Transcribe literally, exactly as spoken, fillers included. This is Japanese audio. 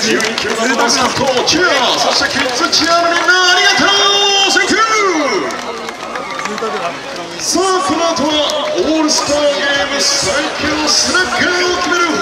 じゅうにキロのマスコットチア、そしてキッズチアのみんなありがとう。センキュー。さあこの後はオールスターゲーム最強スラッガーを決める